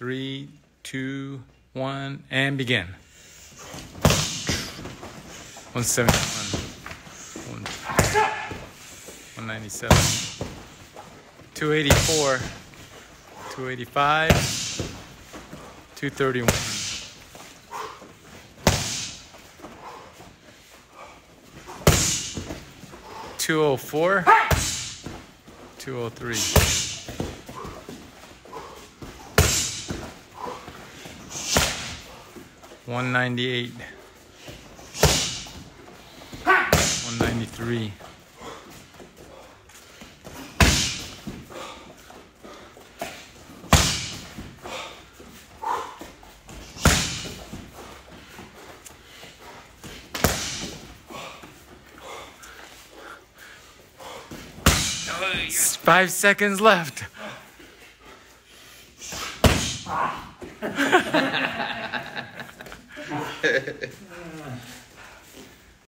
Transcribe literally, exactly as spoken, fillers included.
Three, two, one, and begin. one seventy-one. one ninety-seven. two eighty-four. two eighty-five. two thirty-one. two oh four. two oh three. one ninety-eight. one ninety-three. Five seconds left.